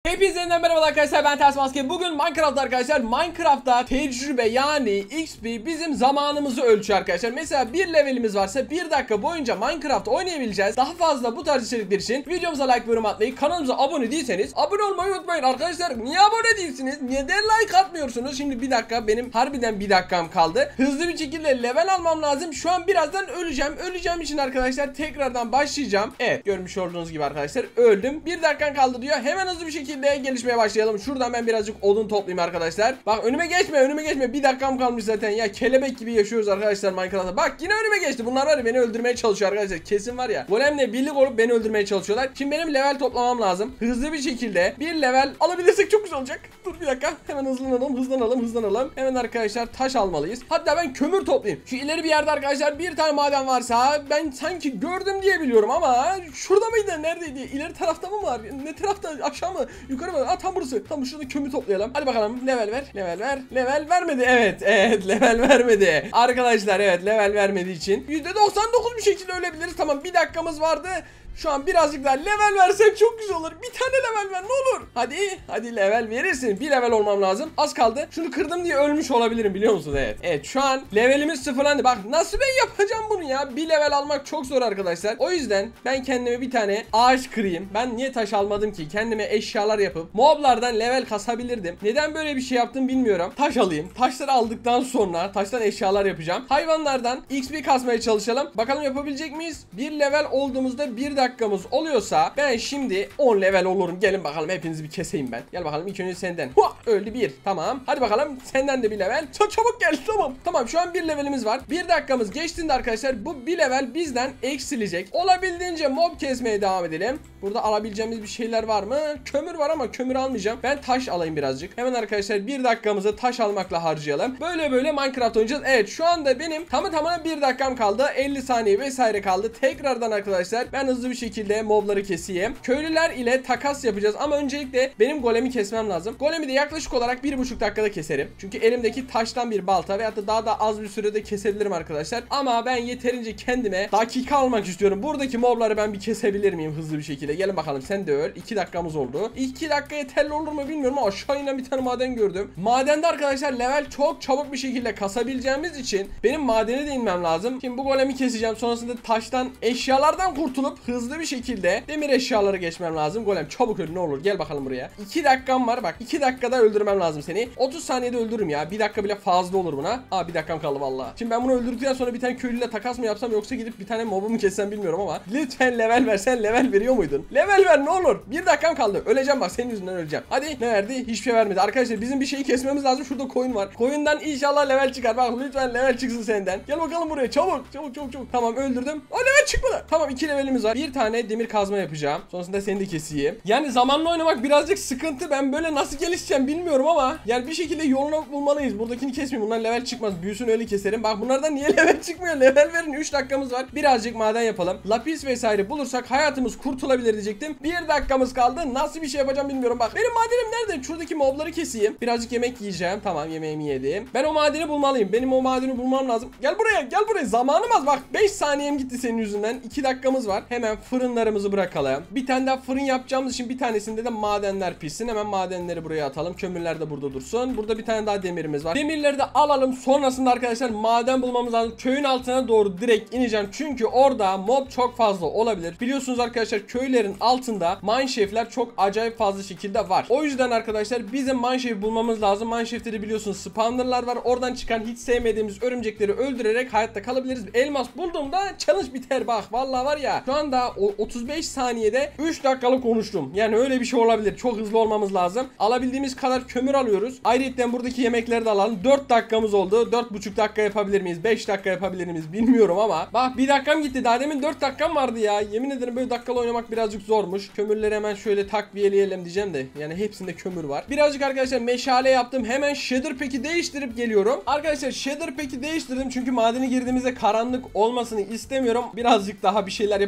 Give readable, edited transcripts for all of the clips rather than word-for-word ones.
Hepinize yeniden merhaba arkadaşlar, ben Ters Maske. Bugün Minecraft'ta arkadaşlar, Minecraft'ta tecrübe yani XP bizim zamanımızı ölçüyor arkadaşlar. Mesela bir levelimiz varsa 1 dakika boyunca Minecraft oynayabileceğiz. Daha fazla bu tarz içerikler için videomuza like ve yorum atmayı, kanalımıza abone değilseniz abone olmayı unutmayın arkadaşlar. Niye abone değilsiniz? Niye de like atmıyorsunuz? Şimdi bir dakika, benim harbiden bir dakikam kaldı. Hızlı bir şekilde level almam lazım. Şu an birazdan öleceğim. Öleceğim için arkadaşlar tekrardan başlayacağım. Evet, görmüş olduğunuz gibi arkadaşlar öldüm. 1 dakikan kaldı diyor. Hemen hızlı bir şekilde gelişmeye başlayalım. Şuradan ben birazcık odun toplayayım arkadaşlar. Bak önüme geçme. 1 dakikam kalmış zaten ya. Kelebek gibi yaşıyoruz arkadaşlar Minecraft'ta. Bak yine önüme geçti. Bunlar var ya, beni öldürmeye çalışıyor arkadaşlar. Kesin var ya, golemle birlik olup beni öldürmeye çalışıyorlar. Şimdi benim level toplamam lazım. Hızlı bir şekilde bir level alabilirsek çok güzel olacak. Dur bir dakika. Hemen hızlanalım. Hemen arkadaşlar taş almalıyız. Hatta ben kömür toplayayım. Şu ileri bir yerde arkadaşlar bir tane maden varsa, ben sanki gördüm diye biliyorum ama şurada mıydı? Neredeydi? İleri tarafta mı var? Ne tarafta? Aşağı mı? Yukarı mı? Tam burası. Tam şurada kömür toplayalım. Hadi bakalım. Level ver. Level vermedi. Evet. Level vermedi. Arkadaşlar evet, level vermediği için %99 bir şekilde ölebiliriz. Tamam, 1 dakikamız vardı. Şu an birazcık daha level versek çok güzel olur. Bir tane level ver ne olur. Hadi level verirsin. Bir level olmam lazım. Az kaldı. Şunu kırdım diye ölmüş olabilirim, biliyor musun? Evet şu an levelimiz sıfırlandı. Bak nasıl ben yapacağım bunu ya. Bir level almak çok zor arkadaşlar. O yüzden ben kendime bir tane ağaç kırayım. Ben niye taş almadım ki? Kendime eşyalar yapıp moblardan level kasabilirdim. Neden böyle bir şey yaptım bilmiyorum. Taş alayım. Taşları aldıktan sonra taştan eşyalar yapacağım. Hayvanlardan XP kasmaya çalışalım. Bakalım yapabilecek miyiz? Bir level olduğumuzda 1 dakikamız oluyorsa ben şimdi 10 level olurum. Gelin bakalım, hepinizi bir keseyim ben. Gel bakalım, ilk önce senden. Öldü bir. Tamam. Hadi bakalım senden de bir level. Çabuk gel. Tamam şu an bir levelimiz var. 1 dakikamız geçtiğinde arkadaşlar bu bir level bizden eksilecek. Olabildiğince mob kesmeye devam edelim. Burada alabileceğimiz bir şeyler var mı? Kömür var ama kömür almayacağım. Ben taş alayım birazcık. Hemen arkadaşlar 1 dakikamızı taş almakla harcayalım. Böyle Minecraft oynayacağız. Evet şu anda benim tamına 1 dakikam kaldı. 50 saniye vesaire kaldı. Tekrardan arkadaşlar ben hızlı bir şekilde mobları keseyim. Köylüler ile takas yapacağız ama öncelikle benim golemi kesmem lazım. Golemi de yaklaşık olarak 1,5 dakikada keserim. Çünkü elimdeki taştan bir balta veyahut da daha da az bir sürede kesebilirim arkadaşlar. Ama ben yeterince kendime dakika almak istiyorum. Buradaki mobları ben bir kesebilir miyim hızlı bir şekilde? Gelin bakalım, sen de öl. 2 dakikamız oldu. 2 dakika yeterli olur mu bilmiyorum ama aşağı inen bir tane maden gördüm. Madende arkadaşlar level çok çabuk bir şekilde kasabileceğimiz için benim madene de inmem lazım. Şimdi bu golemi keseceğim. Sonrasında taştan, eşyalardan kurtulup hızlı bir şekilde demir eşyaları geçmem lazım. Golem çabuk öl ne olur. Gel bakalım buraya. 2 dakikam var. Bak 2 dakikada öldürmem lazım seni. 30 saniyede öldürürüm ya. 1 dakika bile fazla olur buna. 1 dakikam kaldı vallahi. Şimdi ben bunu öldürdükten sonra bir tane köylüyle takas mı yapsam yoksa gidip bir tane mobu mu kessem bilmiyorum ama lütfen level ver. Sen level veriyor muydun? Level ver ne olur. 1 dakikam kaldı. Öleceğim bak, senin yüzünden öleceğim. Hadi ne verdi? Hiçbir şey vermedi. Arkadaşlar bizim bir şeyi kesmemiz lazım. Şurada koyun var. Koyundan inşallah level çıkar. Bak lütfen level çıksın senden. Gel bakalım buraya. Çabuk. Tamam öldürdüm. Level çıkmadı. Tamam 2 levelimiz var. Bir tane demir kazma yapacağım. Sonrasında seni de keseyim. Yani zamanla oynamak birazcık sıkıntı. Ben böyle nasıl gelişeceğim bilmiyorum ama yani bir şekilde yolunu bulmalıyız. Buradakini kesmeyeyim. Bundan level çıkmaz. Büyüsün öyle keserim. Bak bunlardan niye level çıkmıyor? Level verin. 3 dakikamız var. Birazcık maden yapalım. Lapis vesaire bulursak hayatımız kurtulabilir diyecektim. 1 dakikamız kaldı. Nasıl bir şey yapacağım bilmiyorum. Bak benim madenim nerede? Şuradaki mobları keseyim. Birazcık yemek yiyeceğim. Tamam yemeğimi yedim. Ben o madeni bulmalıyım. Benim o madeni bulmam lazım. Gel buraya. Zamanım az. Bak 5 saniyem gitti senin yüzünden. 2 dakikamız var. Hemen fırınlarımızı bırakalım. Bir tane daha fırın yapacağımız için bir tanesinde de madenler pişsin. Hemen madenleri buraya atalım. Kömürler de burada dursun. Burada bir tane daha demirimiz var. Demirleri de alalım. Sonrasında arkadaşlar maden bulmamız lazım. Köyün altına doğru direkt ineceğim. Çünkü orada mob çok fazla olabilir. Biliyorsunuz arkadaşlar köylerin altında mineshaft'ler çok acayip fazla şekilde var. O yüzden arkadaşlar bizim mineshaft bulmamız lazım. Mineshaft'te de biliyorsunuz spawnerlar var. Oradan çıkan hiç sevmediğimiz örümcekleri öldürerek hayatta kalabiliriz. Elmas bulduğumda challenge biter bak. Vallahi var ya şu anda 35 saniyede 3 dakikalık konuştum. Yani öyle bir şey olabilir. Çok hızlı olmamız lazım. Alabildiğimiz kadar kömür alıyoruz. Ayrıca buradaki yemekleri de alalım. 4 dakikamız oldu. 4,5 dakika yapabilir miyiz? 5 dakika yapabilir miyiz? Bilmiyorum ama. Bak 1 dakikam gitti. Daha demin 4 dakikam vardı ya. Yemin ederim böyle dakikalı oynamak birazcık zormuş. Kömürleri hemen şöyle takviyeleyelim diyeceğim de. Yani hepsinde kömür var. Birazcık arkadaşlar meşale yaptım. Hemen shader pack'i değiştirip geliyorum. Arkadaşlar shader pack'i değiştirdim. Çünkü madene girdiğimizde karanlık olmasını istemiyorum. Birazcık daha bir şeyler yapabilir miyim?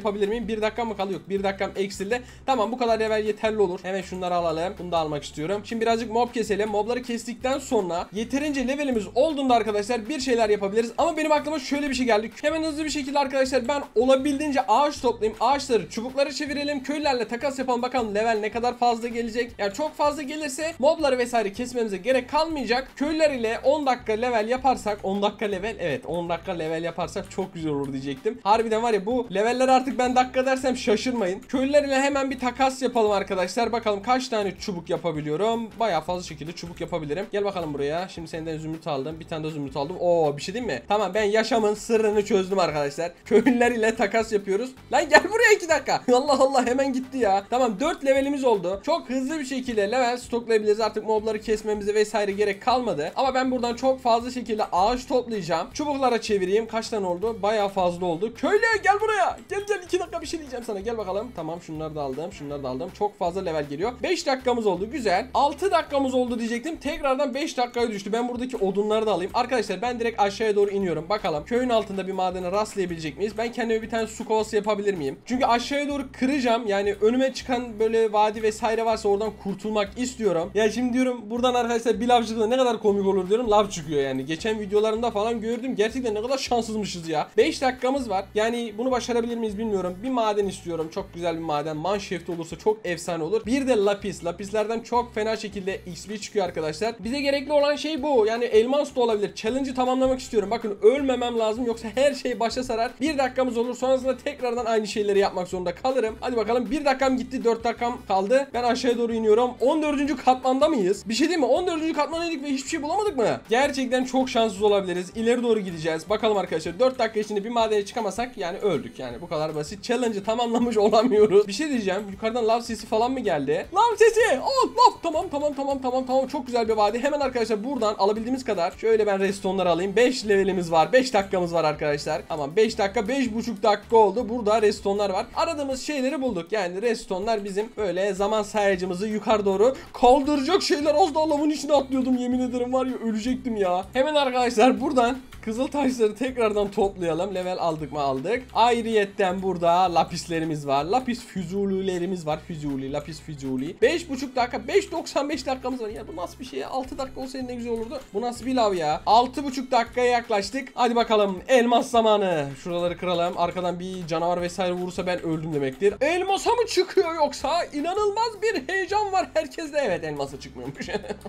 1 dakika mı kalıyor? Yok, 1 dakikam eksildi. Tamam, bu kadar level yeterli olur. Hemen şunları alalım. Bunu da almak istiyorum. Şimdi birazcık mob keselim. Mobları kestikten sonra yeterince levelimiz olduğunda arkadaşlar bir şeyler yapabiliriz. Ama benim aklıma şöyle bir şey geldi. Hemen hızlı bir şekilde arkadaşlar ben olabildiğince ağaç toplayayım. Ağaçları çubukları çevirelim. Köylülerle takas yapalım. Bakalım level ne kadar fazla gelecek. Yani çok fazla gelirse mobları vesaire kesmemize gerek kalmayacak. Köylüler ile 10 dakika level yaparsak 10 dakika level, evet 10 dakika level yaparsak çok güzel olur diyecektim. Harbiden var ya, bu leveller artık ben dakika dersem şaşırmayın. Köylüler ile hemen bir takas yapalım arkadaşlar. Bakalım kaç tane çubuk yapabiliyorum. Bayağı fazla şekilde çubuk yapabilirim. Gel bakalım buraya. Şimdi senden zümrüt aldım. Bir tane de zümrüt aldım. Oo, bir şey değil mi? Tamam, ben yaşamın sırrını çözdüm arkadaşlar. Köylüler ile takas yapıyoruz. Lan gel buraya 2 dakika. Allah Allah, hemen gitti ya. Tamam, 4 levelimiz oldu. Çok hızlı bir şekilde level stoklayabiliriz. Artık mobları kesmemize vesaire gerek kalmadı. Ama ben buradan çok fazla şekilde ağaç toplayacağım. Çubuklara çevireyim. Kaç tane oldu? Bayağı fazla oldu. Köylü gel buraya. Gel 2 dakika bir şey diyeceğim sana. Gel bakalım. Tamam, şunları da aldım. Şunları da aldım. Çok fazla level geliyor. 5 dakikamız oldu. Güzel. 6 dakikamız oldu diyecektim. Tekrardan 5 dakikaya düştü. Ben buradaki odunları da alayım. Arkadaşlar ben direkt aşağıya doğru iniyorum. Bakalım köyün altında bir madene rastlayabilecek miyiz? Ben kendime bir tane su kovası yapabilir miyim? Çünkü aşağıya doğru kıracağım. Yani önüme çıkan böyle vadi vesaire varsa oradan kurtulmak istiyorum. Ya şimdi diyorum buradan arkadaşlar bir lav çıktığında ne kadar komik olur diyorum. Lav çıkıyor yani. Geçen videolarımda falan gördüm. Gerçekten ne kadar şanssızmışız ya. 5 dakikamız var. Yani bunu başarabilir miyiz bilmiyorum. Bir maden istiyorum. Çok güzel bir maden. Mineshaft olursa çok efsane olur. Bir de lapis. Lapislerden çok fena şekilde XP çıkıyor arkadaşlar. Bize gerekli olan şey bu. Yani elmas da olabilir. Challenge'ı tamamlamak istiyorum. Bakın ölmemem lazım. Yoksa her şey başa sarar. 1 dakikamız olur. Sonrasında tekrardan aynı şeyleri yapmak zorunda kalırım. Hadi bakalım. 1 dakikam gitti. 4 dakikam kaldı. Ben aşağıya doğru iniyorum. 14. katmanda mıyız? Bir şey değil mi? 14. katmandaydık ve hiçbir şey bulamadık mı? Gerçekten çok şanssız olabiliriz. İleri doğru gideceğiz. Bakalım arkadaşlar. 4 dakika içinde bir madene çıkamasak yani öldük. Yani bu kadar basit. Challenge'ı tamamlamış olamıyoruz. Bir şey diyeceğim. Yukarıdan lav sesi falan mı geldi? Lav sesi! Oh, lav! Tamam. Çok güzel bir vadi. Hemen arkadaşlar buradan alabildiğimiz kadar şöyle ben redstone'ları alayım. 5 levelimiz var. 5 dakikamız var arkadaşlar. Tamam, 5 dakika, 5,5 dakika oldu. Burada redstone'lar var. Aradığımız şeyleri bulduk. Yani redstone'lar bizim böyle zaman sayacımızı yukarı doğru kaldıracak şeyler. Az daha lavın içine atlıyordum, yemin ederim var ya, ölecektim ya. Hemen arkadaşlar buradan kızıl taşları tekrardan toplayalım. Level aldık mı? Aldık. Ayrıyetten burada lapislerimiz var. Lapis füzulilerimiz var. Lapis füzuli. 5,5 dakika. 5,95 dakikamız var. Ya bu nasıl bir şey ya? 6 dakika olsaydı ne güzel olurdu. Bu nasıl bir lav ya? 6,5 dakikaya yaklaştık. Hadi bakalım. Elmas zamanı. Şuraları kıralım. Arkadan bir canavar vesaire vurursa ben öldüm demektir. Elmasa mı çıkıyor yoksa? İnanılmaz bir heyecan var herkeste. Evet, elmasa çıkmıyormuş.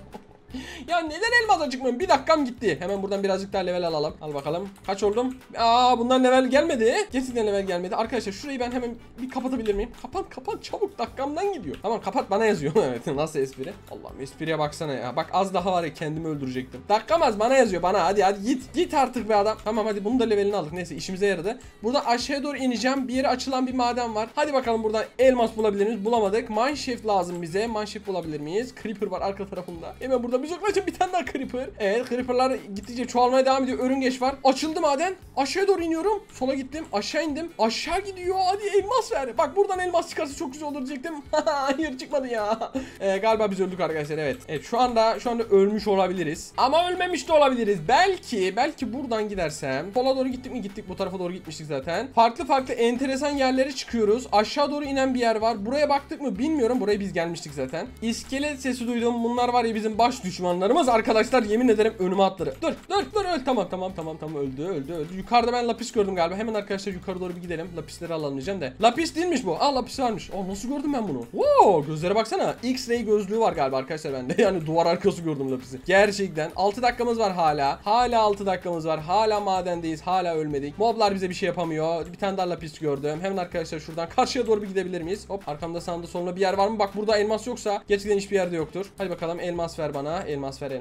Ya neden elmas çıkmıyor? 1 dakikam gitti. Hemen buradan birazcık daha level alalım. Al bakalım. Kaç oldum? Bundan level gelmedi. Gerçekten level gelmedi. Arkadaşlar şurayı ben hemen bir kapatabilir miyim? Kapan çabuk, dakikamdan gidiyor. Tamam, kapat, bana yazıyor. Evet, nasıl espri? Allah'ım, espriye baksana ya. Bak az daha var ya, kendimi öldürecektim. Dakikamaz, bana yazıyor bana. Hadi git artık be adam. Tamam hadi, bunu da levelini aldık. Neyse, işimize yaradı. Burada aşağıya doğru ineceğim. Bir yere açılan bir maden var. Hadi bakalım buradan elmas bulabilir miyiz? Bulamadık. Mineshaft lazım bize. Mineshaft bulabilir miyiz? Creeper var arka tarafında. Hemen burada biz uzaklaşın, bir tane daha creeper. Evet, creeperlar gittikçe çoğalmaya devam ediyor. Örüngeç var. Açıldı maden. Aşağıya doğru iniyorum. Sola gittim. Aşağı indim. Aşağı gidiyor. Hadi elmas ver. Bak buradan elmas çıkarsa çok güzel olur diyecektim. Hayır, çıkmadı ya. Galiba biz öldük arkadaşlar. Evet. Evet, şu anda ölmüş olabiliriz. Ama ölmemiş de olabiliriz. Belki buradan gidersem. Sola doğru gittik mi? Gittik. Bu tarafa doğru gitmiştik zaten. Farklı enteresan yerlere çıkıyoruz. Aşağı doğru inen bir yer var. Buraya baktık mı bilmiyorum. Buraya biz gelmiştik zaten. İskelet sesi duydum. Bunlar var ya bizim baş düşmanlarımız arkadaşlar, yemin ederim önüme atları. Dur öl. Tamam, öldü. Yukarıda ben lapis gördüm galiba. Hemen arkadaşlar yukarı doğru bir gidelim. Lapisleri alalım diyeceğim de. Lapis değilmiş bu. Lapis varmış. Nasıl gördüm ben bunu? Wow, gözlere baksana. X-ray gözlüğü var galiba arkadaşlar bende. Yani duvar arkası gördüm lapisi. Gerçekten 6 dakikamız var hala. Hala 6 dakikamız var. Hala madendeyiz. Hala ölmedik. Moblar bize bir şey yapamıyor. Bir tane daha lapis gördüm. Hemen arkadaşlar şuradan karşıya doğru bir gidebilir miyiz? Hop, arkamda sağında solunda bir yer var mı? Bak burada elmas yoksa gerçekten hiçbir yerde yoktur. Hadi bakalım, elmas ver bana. Elmas ver.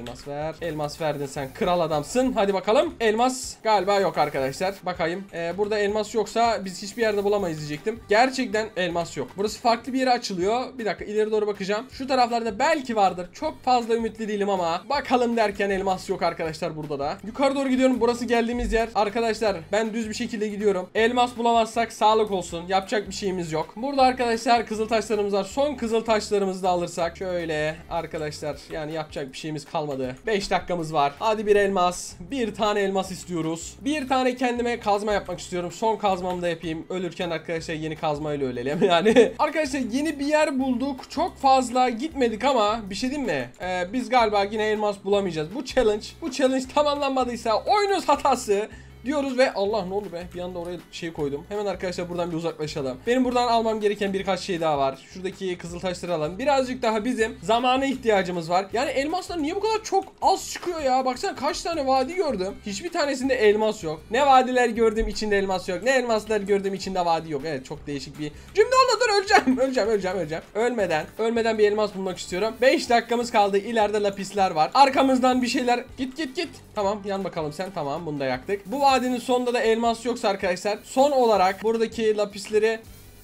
Elmas verdin sen. Kral adamsın. Hadi bakalım. Elmas galiba yok arkadaşlar. Bakayım. Burada elmas yoksa biz hiçbir yerde bulamayız diyecektim. Gerçekten elmas yok. Burası farklı bir yere açılıyor. Bir dakika, ileri doğru bakacağım. Şu taraflarda belki vardır. Çok fazla ümitli değilim ama bakalım derken elmas yok arkadaşlar burada da. Yukarı doğru gidiyorum. Burası geldiğimiz yer. Arkadaşlar ben düz bir şekilde gidiyorum. Elmas bulamazsak sağlık olsun. Yapacak bir şeyimiz yok. Burada arkadaşlar kızıl taşlarımız var. Son kızıl taşlarımızı da alırsak şöyle arkadaşlar, yani Yani yapacak bir şeyimiz kalmadı. 5 dakikamız var. Hadi bir elmas. Bir tane elmas istiyoruz. Bir tane kendime kazma yapmak istiyorum. Son kazmamı da yapayım. Ölürken arkadaşlar yeni kazmayla ölelim. Yani arkadaşlar yeni bir yer bulduk. Çok fazla gitmedik ama bir şey diyeyim mi? Biz galiba yine elmas bulamayacağız. Bu challenge tamamlanmadıysa oyunuz hatası diyoruz ve Allah ne oldu be? Bir anda oraya şey koydum. Hemen arkadaşlar buradan bir uzaklaşalım. Benim buradan almam gereken birkaç şey daha var. Şuradaki kızıl taşları alalım. Birazcık daha bizim zamana ihtiyacımız var. Yani elmaslar niye bu kadar çok az çıkıyor ya? Baksana kaç tane vadi gördüm. Hiçbir tanesinde elmas yok. Ne vadiler gördüm içinde elmas yok. Ne elmaslar gördüm içinde vadi yok. Evet çok değişik bir cümle oldu. Dur öleceğim. Ölmeden bir elmas bulmak istiyorum. 5 dakikamız kaldı. İleride lapisler var. Arkamızdan bir şeyler. Git. Tamam yan bakalım sen. Tamam bunu da yaktık. Bu vadinin sonunda da elmas yoksa arkadaşlar son olarak buradaki lapisleri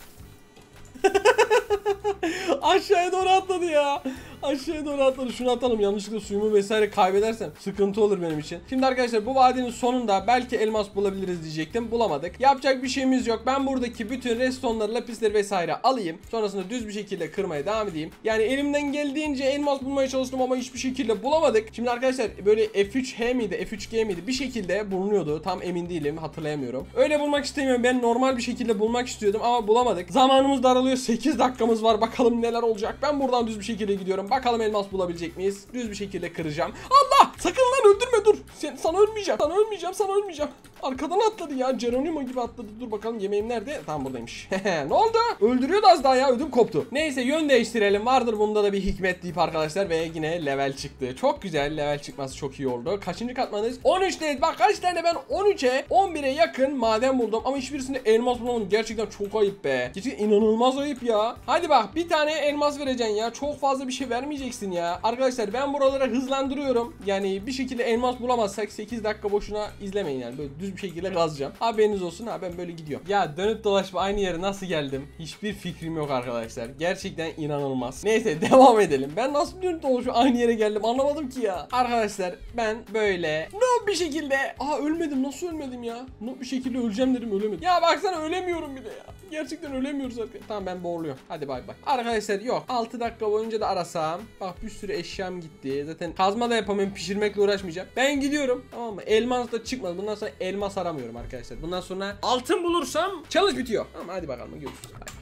aşağıya doğru atladı ya. Aşağıya doğru atladı. Şunu atalım. Yanlışlıkla suyumu vesaire kaybedersem sıkıntı olur benim için. Şimdi arkadaşlar bu vadinin sonunda belki elmas bulabiliriz diyecektim. Bulamadık. Yapacak bir şeyimiz yok. Ben buradaki bütün redstone'ları, lapisleri vesaire alayım. Sonrasında düz bir şekilde kırmaya devam edeyim. Yani elimden geldiğince elmas bulmaya çalıştım ama hiçbir şekilde bulamadık. Şimdi arkadaşlar böyle F3H miydi, F3G miydi? Bir şekilde bulunuyordu. Tam emin değilim. Hatırlayamıyorum. Öyle bulmak istemiyorum. Ben normal bir şekilde bulmak istiyordum ama bulamadık. Zamanımız daralıyor. 8 dakikamız var. Bakalım neler olacak. Ben buradan düz bir şekilde gidiyorum. Bakalım elmas bulabilecek miyiz? Düz bir şekilde kıracağım. Allah! Sakın lan öldürme dur. Sana ölmeyeceğim. Arkadan atladı ya. Geronimo gibi atladı. Dur bakalım yemeğim nerede? Tamam buradaymış. Ne oldu? Öldürüyordu az daha ya. Ödüm koptu. Neyse yön değiştirelim. Vardır bunda da bir hikmet deyip arkadaşlar ve yine level çıktı. Çok güzel. Level çıkması çok iyi oldu. Kaçıncı katmanız? 13 değil. Bak kaç tane ben 13'e 11'e yakın maden buldum ama hiçbirisinde elmas bulamadım. Gerçekten çok ayıp be. Gerçekten inanılmaz ayıp ya. Hadi bak bir tane elmas vereceksin ya. Çok fazla bir şey vermeyeceksin ya. Arkadaşlar ben buraları hızlandırıyorum. Yani bir şekilde elmas bulamazsak 8 dakika boşuna izlemeyin yani. Böyle düz bir şekilde kazacağım. Haberiniz olsun ha ben böyle gidiyorum. Ya dönüp dolaşıp aynı yere nasıl geldim? Hiçbir fikrim yok arkadaşlar. Gerçekten inanılmaz. Neyse devam edelim. Ben nasıl dönüp dolaşıp aynı yere geldim anlamadım ki ya. Arkadaşlar ben böyle bir şekilde ölmedim. Nasıl ölmedim ya? Bir şekilde öleceğim dedim ölemedim. Ya baksana ölemiyorum bir de ya. Gerçekten ölemiyoruz arkadaşlar. Tamam ben boğuluyorum. Hadi bay bay. Arkadaşlar yok. 6 dakika boyunca da arasam. Bak bir sürü eşyam gitti. Zaten kazma da yapamıyorum. Pişirmekle uğraşmayacağım. Ben gidiyorum. Tamam mı? Elmas da çıkmadı. Bundan sonra elmas aramıyorum arkadaşlar. Bundan sonra altın bulursam challenge bitiyor. Tamam hadi bakalım. Görüşürüz. Bye.